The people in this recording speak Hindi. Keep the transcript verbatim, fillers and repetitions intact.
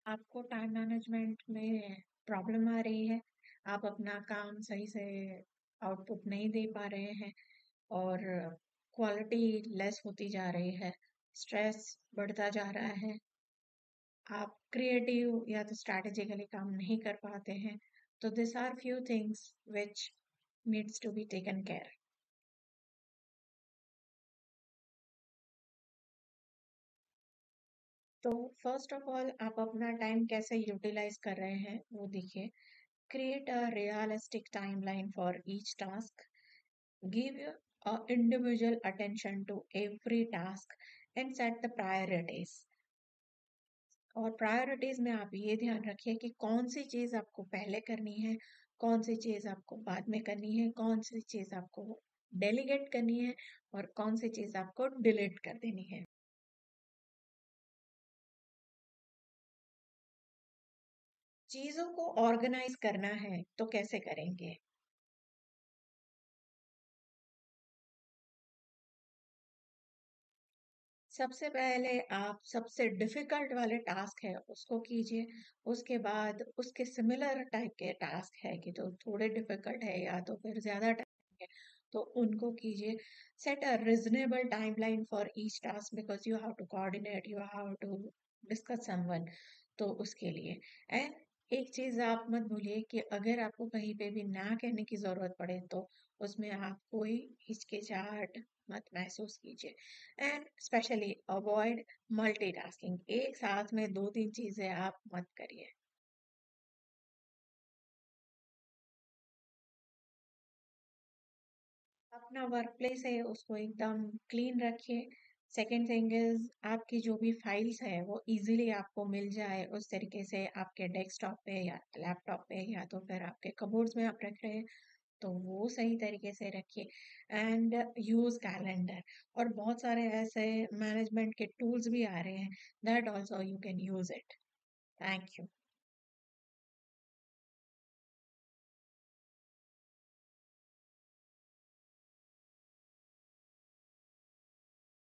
आपको टाइम मैनेजमेंट में प्रॉब्लम आ रही है, आप अपना काम सही से आउटपुट नहीं दे पा रहे हैं और क्वालिटी लेस होती जा रही है, स्ट्रेस बढ़ता जा रहा है, आप क्रिएटिव या तो स्ट्रैटेजिकली काम नहीं कर पाते हैं, तो this are few things which needs to be taken care. तो फर्स्ट ऑफ ऑल आप अपना टाइम कैसे यूटिलाइज कर रहे हैं वो देखिए। Create a realistic timeline for each task, give a individual attention to every task and set the priorities। और प्रायोरिटीज में आप ये ध्यान रखिए कि कौन सी चीज आपको पहले करनी है, कौन सी चीज आपको बाद में करनी है, कौन सी चीज आपको डेलीगेट करनी है और कौन सी चीज आपको डिलीट कर देनी है। चीजों को ऑर्गेनाइज करना है तो कैसे करेंगे? सबसे पहले आप सबसे डिफिकल्ट वाले टास्क है उसको कीजिए। उसके बाद उसके सिमिलर टाइप के टास्क है कि जो थोड़े डिफिकल्ट है या तो फिर ज्यादा टाइम है तो उनको कीजिए। Set a reasonable timeline for each task because you have to coordinate, you have to discuss someone. तो उसके लिए एंड एक चीज आप मत भूलिए कि अगर आपको कहीं पे भी ना कहने की जरूरत पड़े तो उसमें आप कोई हिचकिचाहट मत महसूस कीजिए। एंड स्पेशली अवॉइड मल्टीटास्किंग, एक साथ में दो तीन चीजें आप मत करिए। अपना वर्क प्लेस है उसको एकदम क्लीन रखिए। सेकेंड थिंग इज आपकी जो भी फाइल्स है वो इजीली आपको मिल जाए उस तरीके से आपके डेस्कटॉप पे या लैपटॉप पे या तो फिर आपके कबोर्ड्स में आप रख रहे हैं तो वो सही तरीके से रखिए। एंड यूज कैलेंडर, और बहुत सारे ऐसे मैनेजमेंट के टूल्स भी आ रहे हैं, that also you can use it. Thank you.